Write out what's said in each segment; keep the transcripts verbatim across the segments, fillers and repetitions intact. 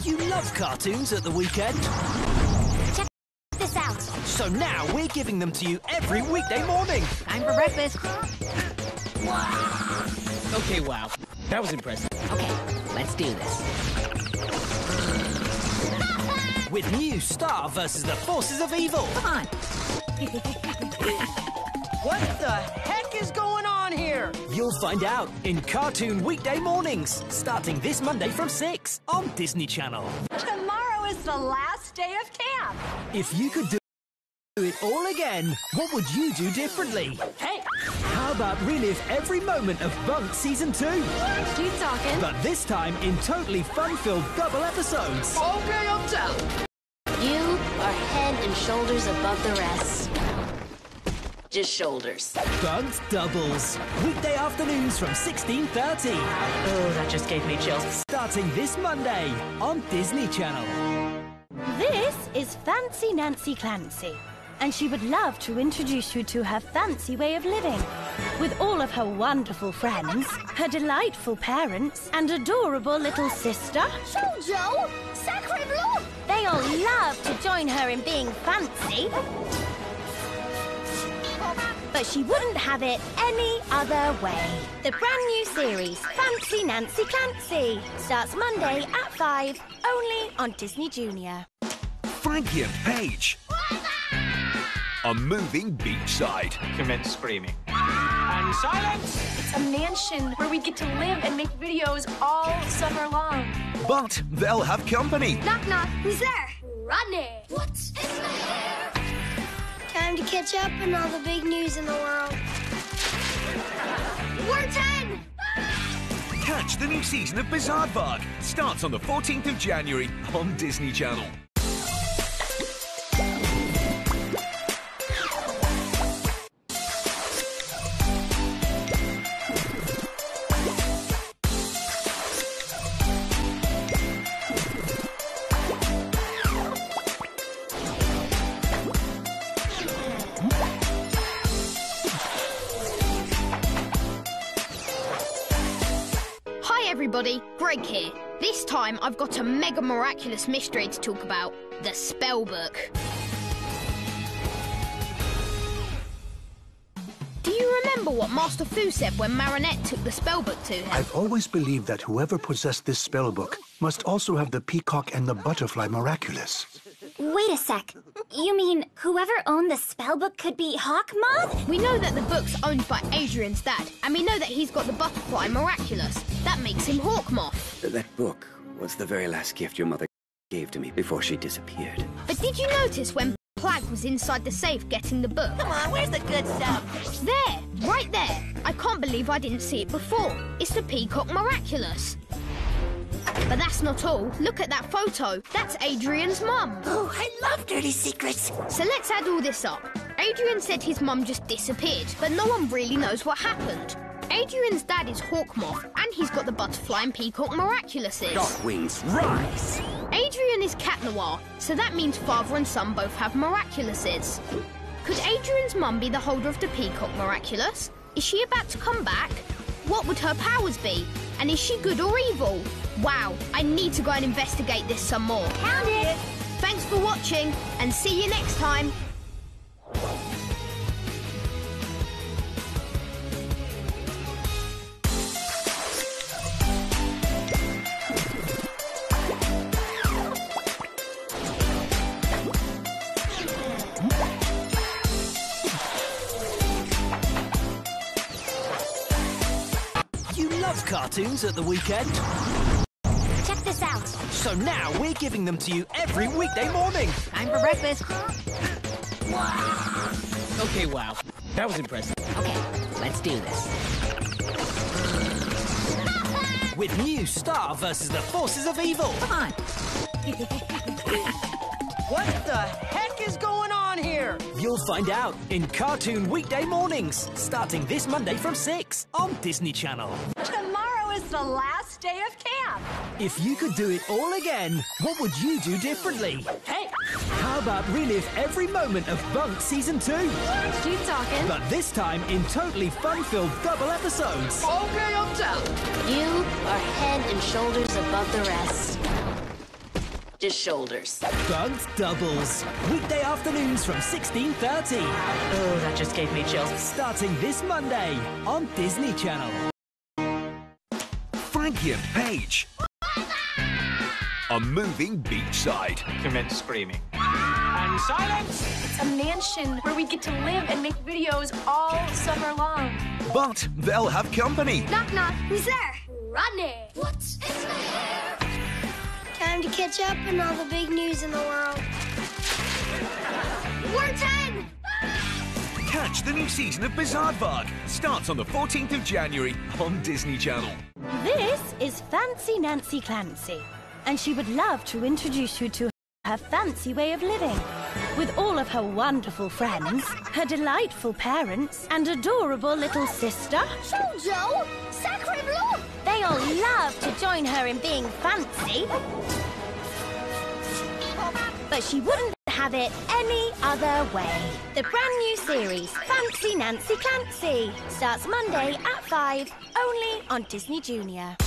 You love cartoons at the weekend? Check this out. So now we're giving them to you every weekday morning. Time for breakfast. Okay, wow. That was impressive. Okay, let's do this. With new Star versus the Forces of Evil. Come on. What the heck is going on here? You'll find out in Cartoon Weekday Mornings, starting this Monday from six on Disney Channel. Tomorrow is the last day of camp. If you could do it all again, what would you do differently? Hey! How about relive every moment of Bunk Season two? Keep talking. But this time in totally fun-filled double episodes. Okay, I'm down. You are head and shoulders above the rest. Just shoulders. Bunked Doubles. Weekday afternoons from sixteen thirty. Oh, that just gave me chills. Starting this Monday on Disney Channel. This is Fancy Nancy Clancy, and she would love to introduce you to her fancy way of living. With all of her wonderful friends, her delightful parents, and adorable little sister. Jojo! Sacre bleu! They all love to join her in being fancy. But she wouldn't have it any other way. The brand new series, Fancy Nancy Clancy, starts Monday at five, only on Disney Junior. Frankie and Paige. A moving beachside. Commence screaming. And silence! It's a mansion where we get to live and make videos all summer long. But they'll have company. Knock, knock. Who's there? Rodney! What's in the air? Time to catch up on all the big news in the world. We're ten! Catch the new season of Bizaardvark. Starts on the fourteenth of January on Disney Channel. Everybody, Greg here. This time I've got a mega miraculous mystery to talk about, the spellbook. Do you remember what Master Fu said when Marinette took the spellbook to him? I've always believed that whoever possessed this spellbook must also have the peacock and the butterfly miraculous. Wait a sec. You mean whoever owned the spellbook could be Hawkmoth? We know that the book's owned by Adrian's dad, and we know that he's got the butterfly miraculous. That makes him Hawkmoth. That book was the very last gift your mother gave to me before she disappeared. But did you notice when Plag was inside the safe getting the book? Come on, where's the good stuff? There, right there. I can't believe I didn't see it before. It's the Peacock Miraculous. But that's not all. Look at that photo. That's Adrian's mum. Oh, I love dirty secrets. So let's add all this up. Adrian said his mum just disappeared, but no one really knows what happened. Adrian's dad is Hawkmoth, and he's got the butterfly and peacock miraculouses. Dark wings, rise! Adrian is Cat Noir, so that means father and son both have miraculouses. Could Adrian's mum be the holder of the peacock miraculous? Is she about to come back? What would her powers be? And is she good or evil? Wow, I need to go and investigate this some more. Found it! Thanks for watching, and see you next time. You love cartoons at the weekend? Check this out. So now we're giving them to you every weekday morning. Time for breakfast. Okay, wow. That was impressive. Okay, let's do this. With new Star versus the Forces of Evil. Come on. What the heck is going on here? You'll find out in Cartoon Weekday Mornings, starting this Monday from six on Disney Channel. Tomorrow is the last day of camp. If you could do it all again, what would you do differently? Hey! How about relive every moment of Bunk Season two? Keep talking. But this time in totally fun-filled double episodes. Okay, I'm down. You are head and shoulders above the rest. Just shoulders. Bugged Doubles. Weekday afternoons from sixteen thirty. Oh, that just gave me chills. Starting this Monday on Disney Channel. Frankie and Paige. A moving beachside. Commence screaming. And silence! It's a mansion where we get to live and make videos all summer long. But they'll have company. Knock, knock. Who's there? Rodney! What's in the hair? Time to catch up on all the big news in the world. We're ten! Catch the new season of Bizaardvark. Starts on the fourteenth of January on Disney Channel. This is Fancy Nancy Clancy, and she would love to introduce you to her fancy way of living. With all of her wonderful friends, her delightful parents, and adorable little sister. Jojo! Sacre bleu! They all love to join her in being fancy. But she wouldn't have it any other way. The brand new series, Fancy Nancy Clancy, starts Monday at five, only on Disney Junior.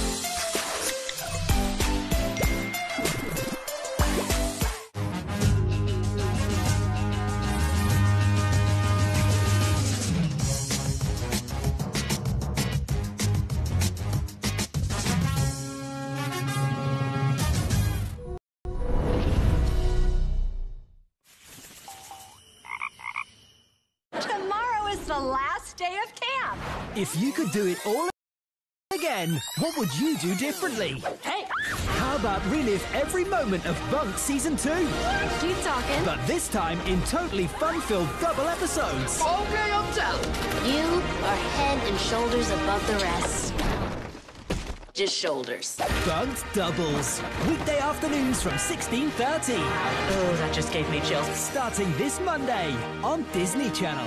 The last day of camp. If you could do it all again, what would you do differently? Hey! How about relive every moment of Bunk Season two? Keep talking. But this time in totally fun-filled double episodes. Okay, I'm down. You are head and shoulders above the rest. Just shoulders. Bugged Doubles. Weekday afternoons from sixteen thirty. Oh, that just gave me chills. Starting this Monday on Disney Channel.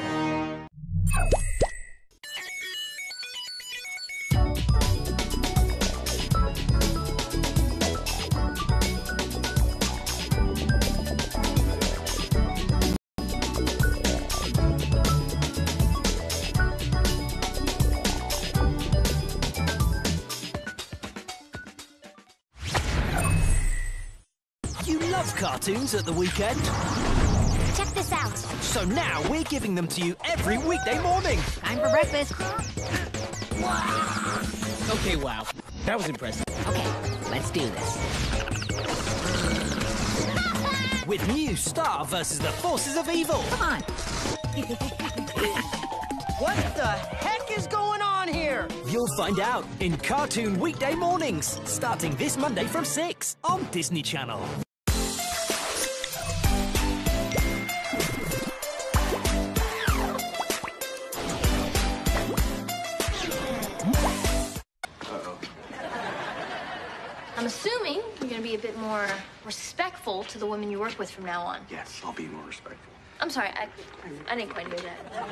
You love cartoons at the weekend? Check this out. So now we're giving them to you every weekday morning. Time for breakfast. Okay, wow. That was impressive. Okay, let's do this. With new Star versus the Forces of Evil. Come on. What the heck is going on here? You'll find out in Cartoon Weekday Mornings, starting this Monday from six on Disney Channel. I'm assuming you're going to be a bit more respectful to the women you work with from now on. Yes, I'll be more respectful. I'm sorry, I, I didn't quite hear that.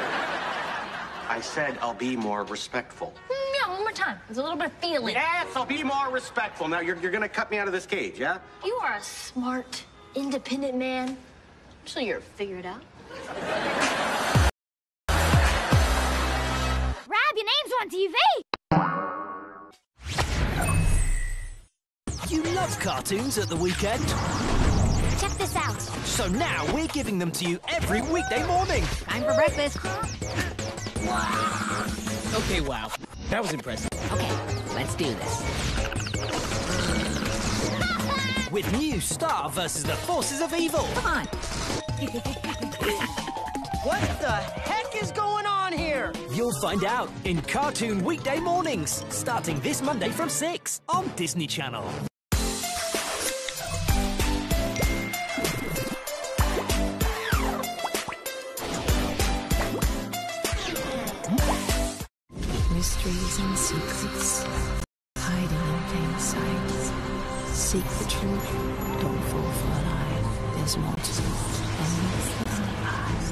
I said I'll be more respectful. Mm, yeah, one more time. There's a little bit of feeling. Yes, I'll be more respectful. Now, you're, you're gonna cut me out of this cage, yeah? You are a smart, independent man. So you're figure it out. Rab, your name's on T V! You love cartoons at the weekend? Check this out. So now we're giving them to you every weekday morning. Time for breakfast. Okay, wow. That was impressive. Okay, let's do this. With new Star versus the Forces of Evil. Come on. What the heck is going on here? You'll find out in Cartoon Weekday Mornings, starting this Monday from six on Disney Channel. Mysteries and secrets hiding in plain sight. Seek the truth, don't fall for a lie. There's more to the world than meets the eye.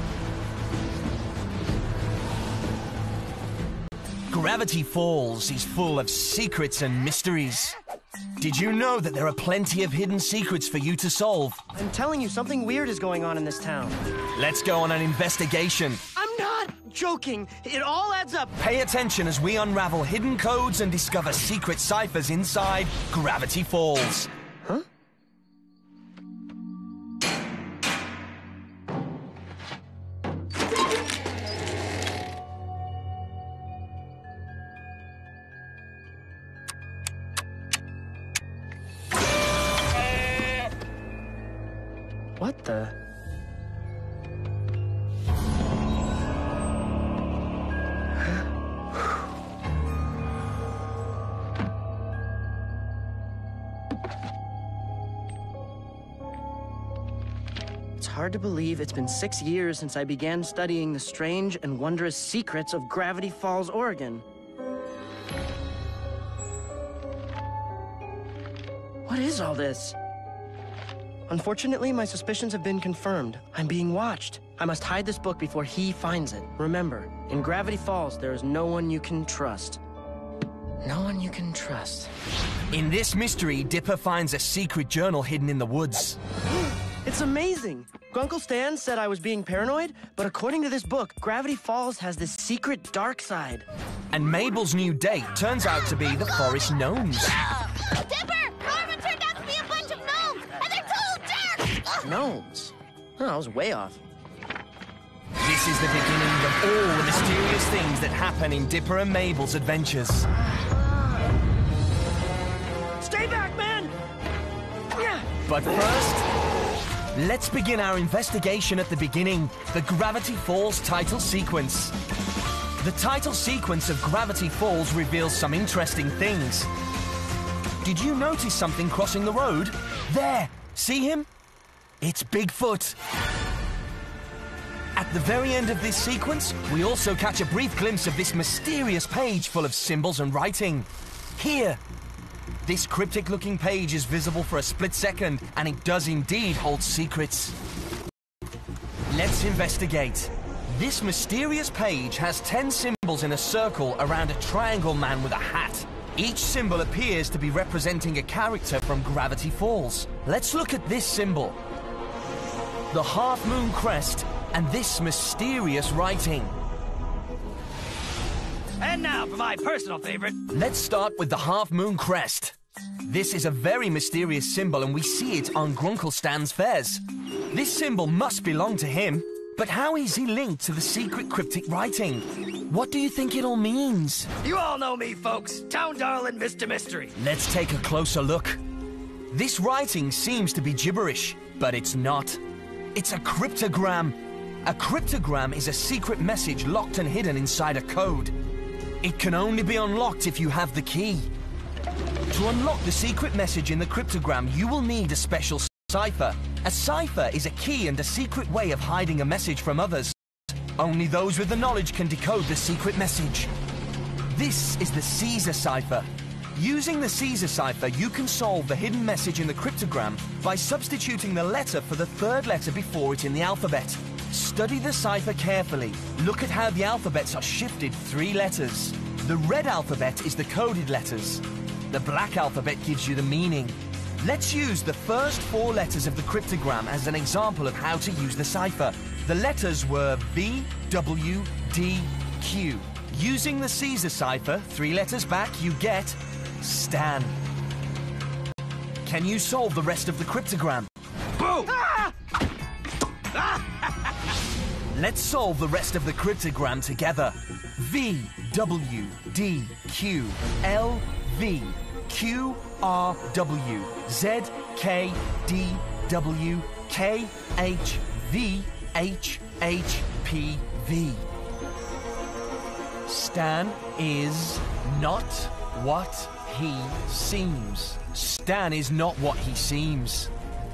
Gravity Falls is full of secrets and mysteries. Did you know that there are plenty of hidden secrets for you to solve? I'm telling you, something weird is going on in this town. Let's go on an investigation. I'm not joking. It all adds up. Pay attention as we unravel hidden codes and discover secret ciphers inside Gravity Falls. Huh? What the? It's hard to believe it's been six years since I began studying the strange and wondrous secrets of Gravity Falls, Oregon. What is all this? Unfortunately, my suspicions have been confirmed. I'm being watched. I must hide this book before he finds it. Remember, in Gravity Falls, there is no one you can trust. No one you can trust. In this mystery, Dipper finds a secret journal hidden in the woods. It's amazing! Grunkle Stan said I was being paranoid, but according to this book, Gravity Falls has this secret dark side. And Mabel's new date turns out to be the forest gnomes. Dipper! Norman turned out to be a bunch of gnomes, and they're total jerks! Gnomes? Oh, I was way off. This is the beginning of all the mysterious things that happen in Dipper and Mabel's adventures. Stay back, man! But first, let's begin our investigation at the beginning, the Gravity Falls title sequence. The title sequence of Gravity Falls reveals some interesting things. Did you notice something crossing the road? There! See him? It's Bigfoot. At the very end of this sequence, we also catch a brief glimpse of this mysterious page full of symbols and writing. Here! This cryptic-looking page is visible for a split second, and it does indeed hold secrets. Let's investigate. This mysterious page has ten symbols in a circle around a triangle man with a hat. Each symbol appears to be representing a character from Gravity Falls. Let's look at this symbol. The half-moon crest and this mysterious writing. And now for my personal favorite. Let's start with the half-moon crest. This is a very mysterious symbol, and we see it on Grunkle Stan's fez. This symbol must belong to him, but how is he linked to the secret cryptic writing? What do you think it all means? You all know me, folks. Town Darlin' Mister Mystery. Let's take a closer look. This writing seems to be gibberish, but it's not. It's a cryptogram. A cryptogram is a secret message locked and hidden inside a code. It can only be unlocked if you have the key. To unlock the secret message in the cryptogram, you will need a special cipher. A cipher is a key and a secret way of hiding a message from others. Only those with the knowledge can decode the secret message. This is the Caesar cipher. Using the Caesar cipher, you can solve the hidden message in the cryptogram by substituting the letter for the third letter before it in the alphabet. Study the cipher carefully. Look at how the alphabets are shifted three letters. The red alphabet is the coded letters. The black alphabet gives you the meaning. Let's use the first four letters of the cryptogram as an example of how to use the cipher. The letters were V, W, D, Q. Using the Caesar cipher, three letters back, you get Stan. Can you solve the rest of the cryptogram? Boom! Ah! Let's solve the rest of the cryptogram together. V, W, D, Q, L, V, Q, R, W, Z, K, D, W, K, H, V, H, H, P, V. Stan is not what he seems. Stan is not what he seems.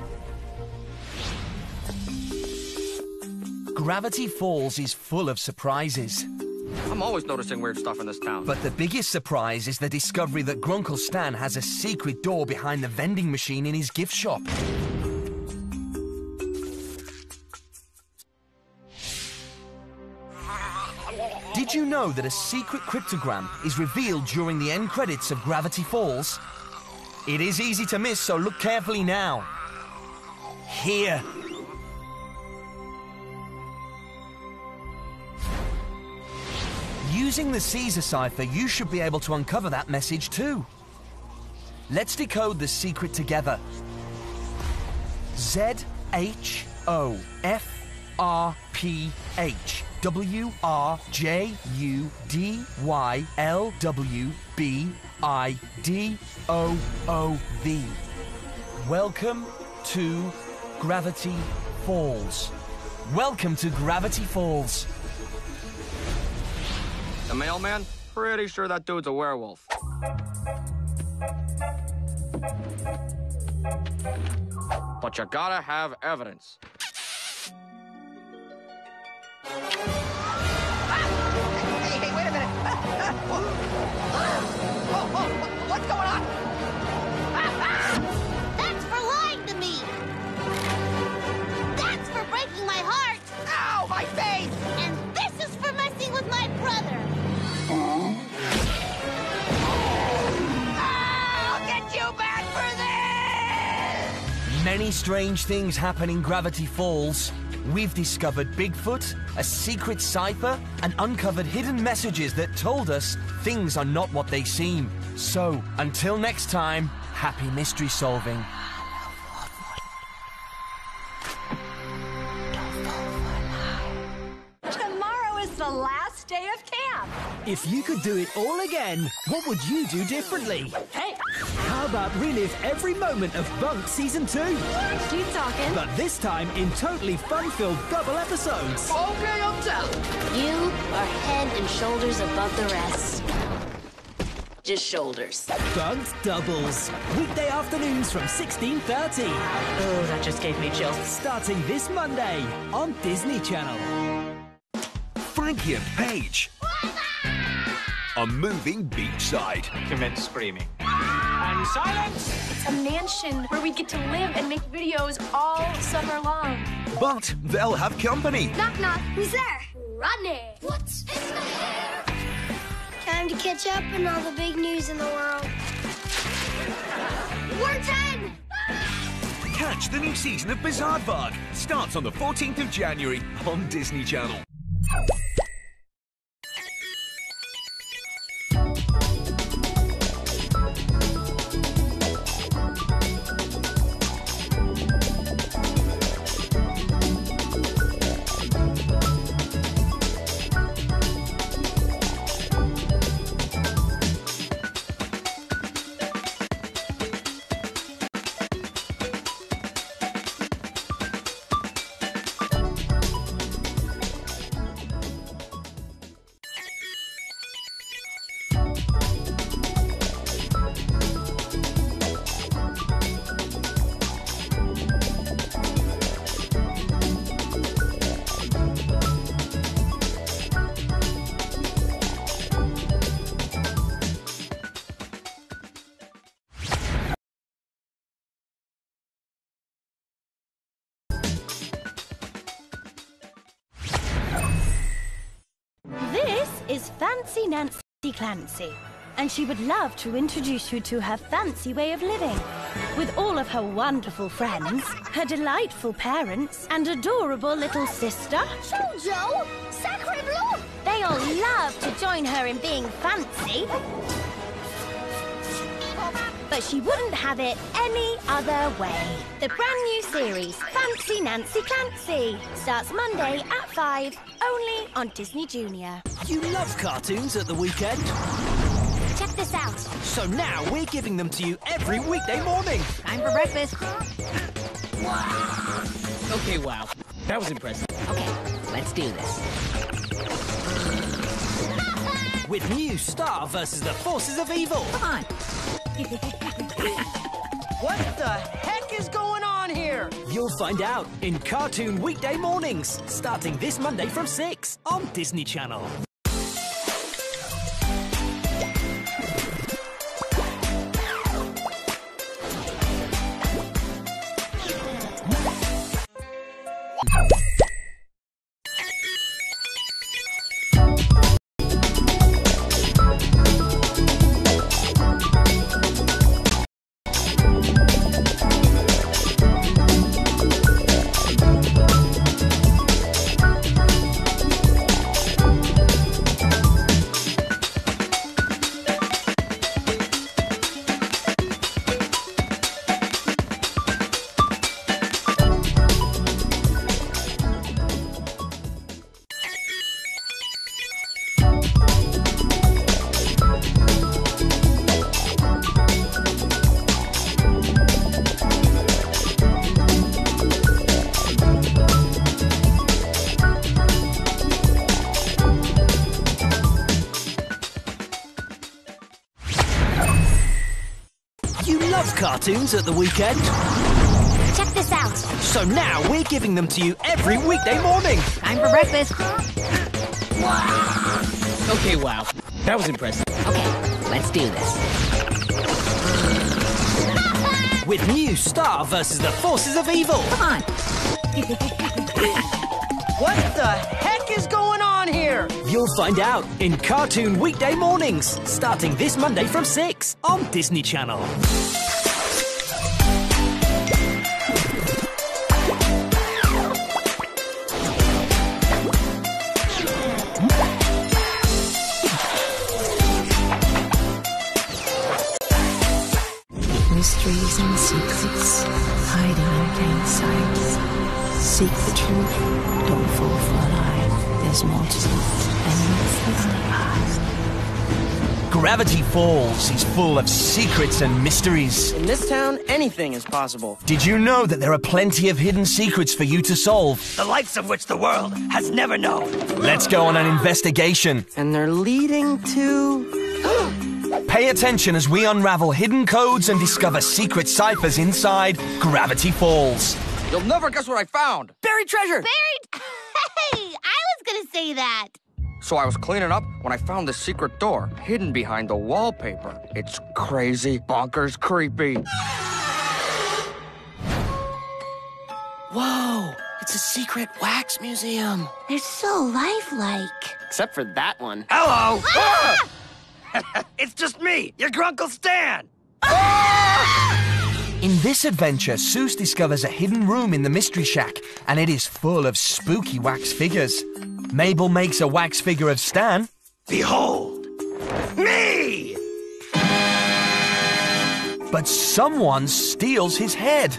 Gravity Falls is full of surprises. I'm always noticing weird stuff in this town. But the biggest surprise is the discovery that Grunkle Stan has a secret door behind the vending machine in his gift shop. Did you know that a secret cryptogram is revealed during the end credits of Gravity Falls? It is easy to miss, so look carefully now. Here. Using the Caesar cipher, you should be able to uncover that message too. Let's decode the secret together. Z H O F R P H W R J U D Y L W B I D O O V. Welcome to Gravity Falls. Welcome to Gravity Falls. The mailman? Pretty sure that dude's a werewolf. But you gotta have evidence. Hey, hey, wait a minute. Whoa, whoa, what's going on? That's for lying to me. That's for breaking my heart. Ow, my face! And this is for messing with my brother. I'll get you back for this! Many strange things happen in Gravity Falls. We've discovered Bigfoot, a secret cipher, and uncovered hidden messages that told us things are not what they seem. So, until next time, happy mystery solving. Tomorrow is the last day of camp. If you could do it all again, what would you do differently? Hey! How about relive every moment of Bunk Season two? Keep talking. But this time in totally fun-filled double episodes. Okay, I'm down. You are head and shoulders above the rest. Just shoulders. Bunked Doubles. Weekday afternoons from sixteen thirty. Oh, that just gave me chills. Starting this Monday on Disney Channel. Frankie and Paige. A moving beachside. Commence screaming. And silence! It's a mansion where we get to live and make videos all summer long. But they'll have company. Knock, knock. Who's there? Rodney! What's in the air? Time to catch up on all the big news in the world. We're ten! Catch the new season of Bizaardvark. Starts on the fourteenth of January on Disney Channel. This is Fancy Nancy Clancy, and she would love to introduce you to her fancy way of living. With all of her wonderful friends, her delightful parents, and adorable little sister. Jojo! Sacre bleu! They all love to join her in being fancy. But she wouldn't have it any other way. The brand new series, Fancy Nancy Clancy, starts Monday at five, only on Disney Junior. You love cartoons at the weekend. Check this out. So now we're giving them to you every weekday morning. Time for breakfast. Okay, wow. That was impressive. Okay, let's do this. With new Star versus the Forces of Evil. Come on. What the heck is going on here? You'll find out in Cartoon Weekday Mornings, starting this Monday from six on Disney Channel. cartoons at the weekend? Check this out. So now we're giving them to you every weekday morning. Time for breakfast. Okay, wow. That was impressive. Okay, let's do this. With new Star versus the Forces of Evil. Come on. What the heck is going on here? You'll find out in Cartoon Weekday Mornings, starting this Monday from six on Disney Channel. Mysteries and secrets hiding in plain sight. Seek the truth, don't fall for a lie. There's more to it than meets the eye. Gravity Falls is full of secrets and mysteries. In this town, anything is possible. Did you know that there are plenty of hidden secrets for you to solve? The likes of which the world has never known. Let's go on an investigation. And they're leading to... Pay attention as we unravel hidden codes and discover secret ciphers inside Gravity Falls. You'll never guess what I found. Buried treasure! Buried? Hey, I was gonna say that. So I was cleaning up when I found this secret door hidden behind the wallpaper. It's crazy, bonkers, creepy. Whoa! It's a secret wax museum. They're so lifelike. Except for that one. Hello! Ah! It's just me, your Grunkle Stan! In this adventure, Seuss discovers a hidden room in the Mystery Shack, and it is full of spooky wax figures. Mabel makes a wax figure of Stan. Behold, me! But someone steals his head.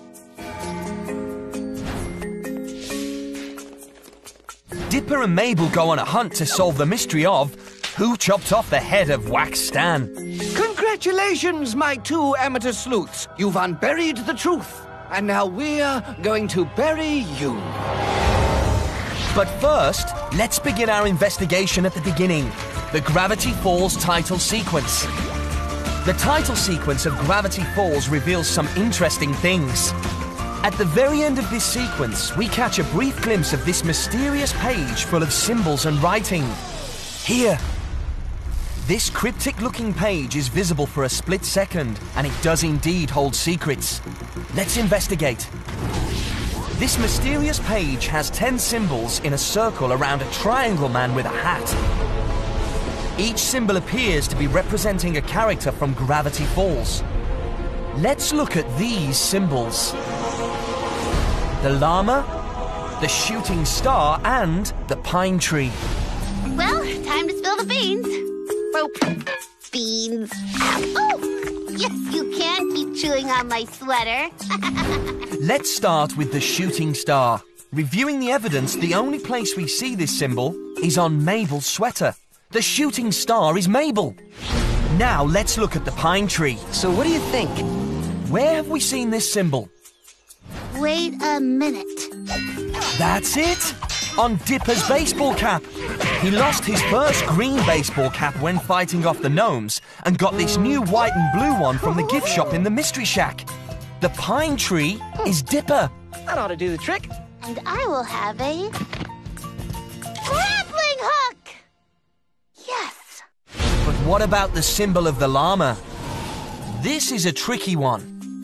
Dipper and Mabel go on a hunt to solve the mystery of who chopped off the head of Wax Stan. Congratulations, my two amateur sleuths. You've unburied the truth. And now we're going to bury you. But first, let's begin our investigation at the beginning. The Gravity Falls title sequence. The title sequence of Gravity Falls reveals some interesting things. At the very end of this sequence, we catch a brief glimpse of this mysterious page full of symbols and writing. Here. This cryptic-looking page is visible for a split second, and it does indeed hold secrets. Let's investigate. This mysterious page has ten symbols in a circle around a triangle man with a hat. Each symbol appears to be representing a character from Gravity Falls. Let's look at these symbols. The llama, the shooting star, and the pine tree. Well, time to spill the beans. Rope. Beans. Oh! Yes, you can keep chewing on my sweater. Let's start with the shooting star. Reviewing the evidence, the only place we see this symbol is on Mabel's sweater. The shooting star is Mabel. Now let's look at the pine tree. So what do you think? Where have we seen this symbol? Wait a minute. That's it! On Dipper's baseball cap. He lost his first green baseball cap when fighting off the gnomes and got this new white and blue one from the gift shop in the Mystery Shack. The pine tree is Dipper. That ought to do the trick. And I will have a grappling hook! Yes! But what about the symbol of the llama? This is a tricky one.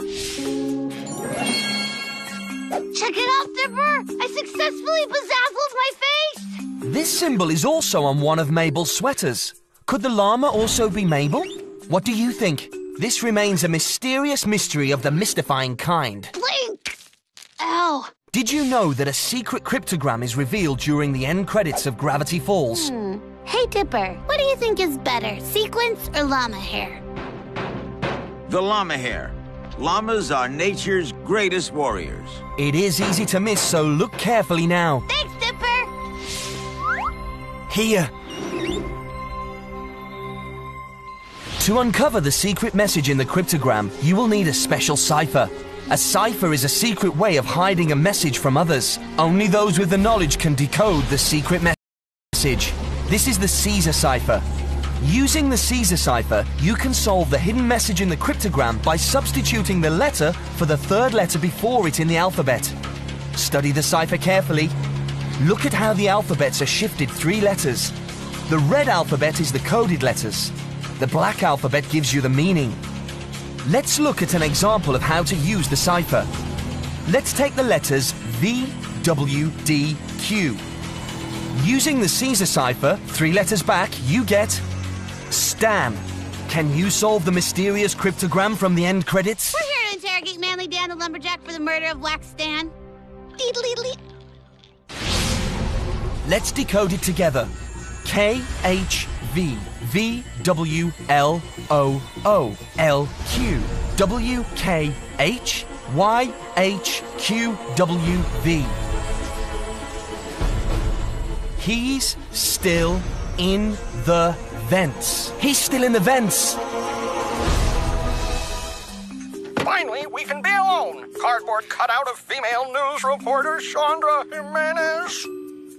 Check it out, Dipper! I successfully bezazzled my face! This symbol is also on one of Mabel's sweaters. Could the llama also be Mabel? What do you think? This remains a mysterious mystery of the mystifying kind. Blink! Ow! Did you know that a secret cryptogram is revealed during the end credits of Gravity Falls? Hmm. Hey, Dipper, what do you think is better, sequins or llama hair? The llama hair. Llamas are nature's greatest warriors. It is easy to miss, so look carefully now. Thanks, Dipper! Here. To uncover the secret message in the cryptogram, you will need a special cipher. A cipher is a secret way of hiding a message from others. Only those with the knowledge can decode the secret message. This is the Caesar cipher. Using the Caesar cipher, you can solve the hidden message in the cryptogram by substituting the letter for the third letter before it in the alphabet. Study the cipher carefully. Look at how the alphabets are shifted three letters. The red alphabet is the coded letters. The black alphabet gives you the meaning. Let's look at an example of how to use the cipher. Let's take the letters V, W, D, Q. Using the Caesar cipher, three letters back, you get Stan. Can you solve the mysterious cryptogram from the end credits? We're here to interrogate Manly Dan the Lumberjack for the murder of Wax Stan. Deedly-dee. Let's decode it together. K, H, V, V, W, L, O, O, L, Q, W, K, H, Y, H, Q, W, V. He's still in the vents. He's still in the vents. Finally, we can be alone. Cardboard cutout of female news reporter Chandra Jimenez.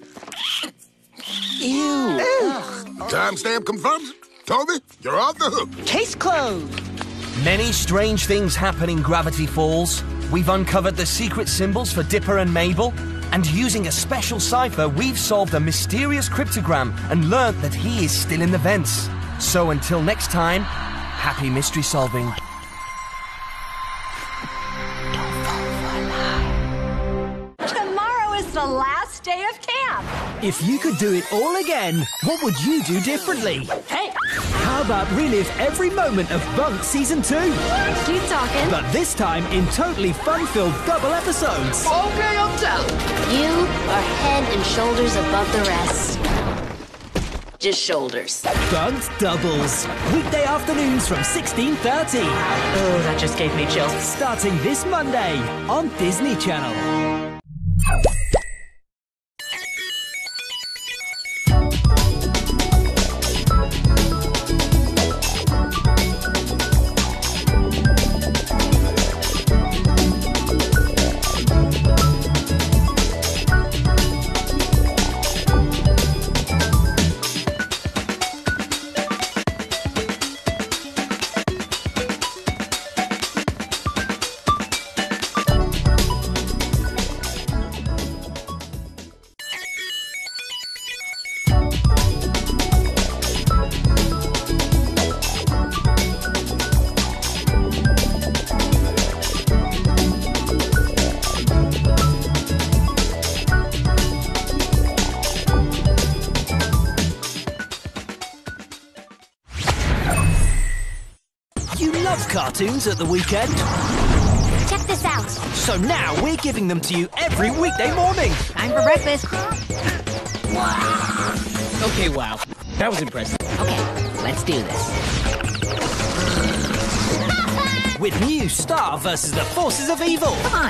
Ew. Timestamp confirms it. Toby, you're off the hook. Case closed. Many strange things happen in Gravity Falls. We've uncovered the secret symbols for Dipper and Mabel, and using a special cipher, we've solved a mysterious cryptogram and learnt that he is still in the vents. So until next time, happy mystery solving. Tomorrow is the last day of camp. If you could do it all again, what would you do differently? Hey! How about relive every moment of Bunk Season two? Keep talking. But this time in totally fun-filled double episodes. Okay, I'm down. You are head and shoulders above the rest. Just shoulders. Bunked Doubles. Weekday afternoons from sixteen thirty. Oh, that just gave me chills. Starting this Monday on Disney Channel. Cartoons at the weekend? Check this out. So now we're giving them to you every weekday morning. Time for breakfast. Okay, wow. That was impressive. Okay, let's do this. With new Star versus the Forces of Evil. Come on.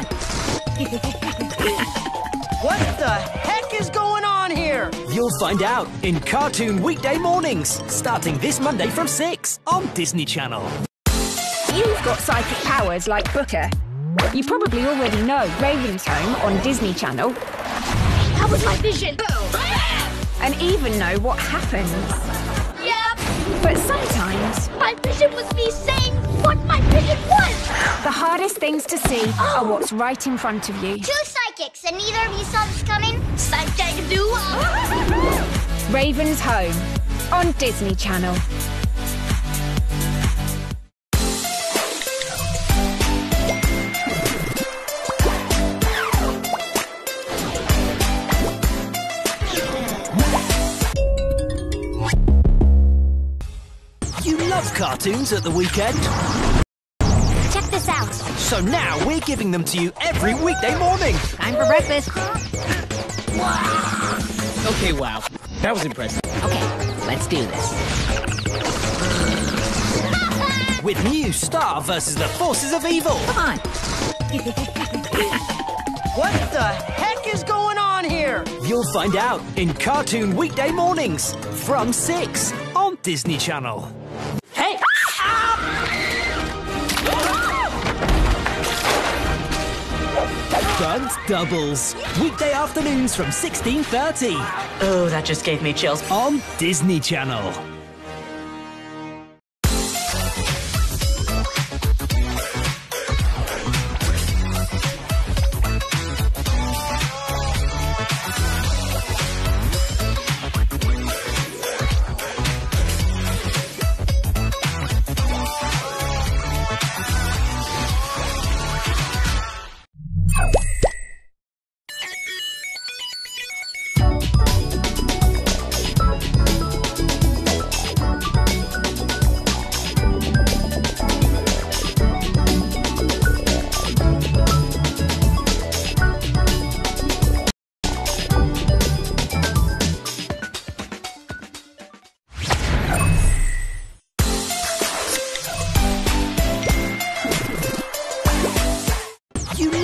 What the heck is going on here? You'll find out in Cartoon Weekday Mornings, starting this Monday from six on Disney Channel. You've got psychic powers like Booker. You probably already know Raven's Home on Disney Channel. That was my vision. And even know what happens. Yep. But sometimes... My vision was me saying what my vision was. The hardest things to see oh. are what's right in front of you. Two psychics, and neither of you saw this coming? Psychic duo. Raven's Home on Disney Channel. Cartoons at the weekend? Check this out. So now we're giving them to you every weekday morning. Time for breakfast. Okay, wow. That was impressive. Okay, let's do this. With new Star versus the Forces of Evil. Come on. What the heck is going on here? You'll find out in Cartoon Weekday Mornings from six on Disney Channel. Hey! Bunked Doubles. Weekday afternoons from sixteen thirty. Oh, that just gave me chills. On Disney Channel.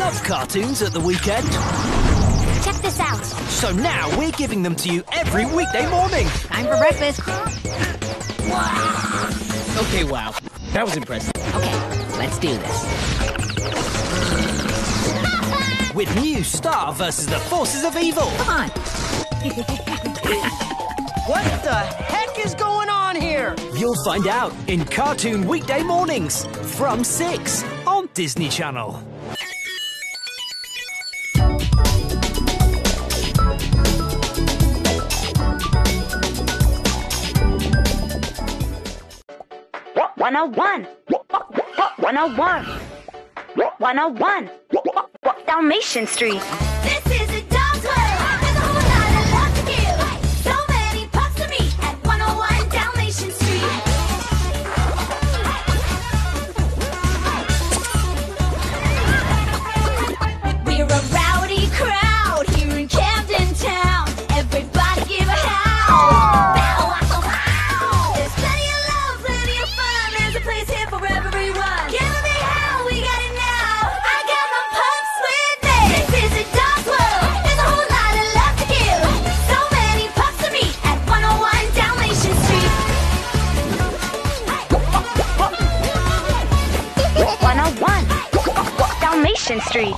love cartoons at the weekend? Check this out. So now we're giving them to you every weekday morning. Time for breakfast. Okay, wow. That was impressive. Okay, let's do this. With new Star versus the Forces of Evil. Come on. What the heck is going on here? You'll find out in Cartoon Weekday Mornings from six on Disney Channel. one oh one. one oh one. one oh one. Dalmatian Street. This is a dog's world. There's a whole lot of love to give. So many pups to meet at one oh one Dalmatian Street. We're a rowdy crowd here in Camden Town. Everybody give a howl. Bow, wow, wow. There's plenty of love, plenty of fun. There's a place here for everyone. Give a big howl, we got it now. I got my pups with me. This is a dog's world. There's a whole lot of love to give. So many pups to meet at one oh one Dalmatian Street. one oh one. Dalmatian Street.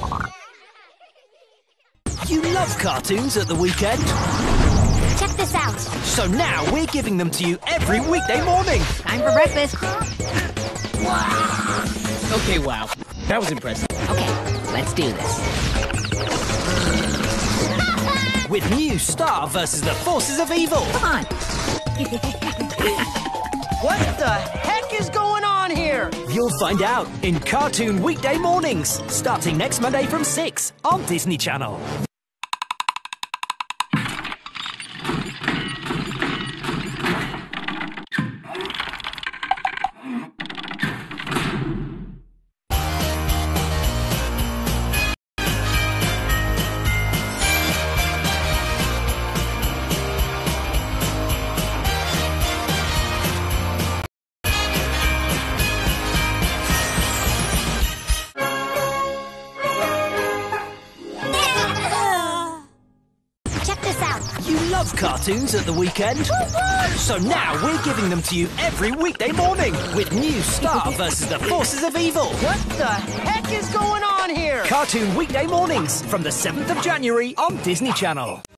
You love cartoons at the weekend? Check this out. So now we're giving them to you every weekday morning. Time for breakfast. Okay, wow. That was impressive. Okay, let's do this. With new Star versus the Forces of Evil. Come on. What the heck is going on here? You'll find out in Cartoon Weekday Mornings, starting next Monday from six on Disney Channel. Check this out. You love cartoons at the weekend? So now we're giving them to you every weekday morning with new Star versus the Forces of Evil. What the heck is going on here? Cartoon Weekday Mornings from the seventh of January on Disney Channel.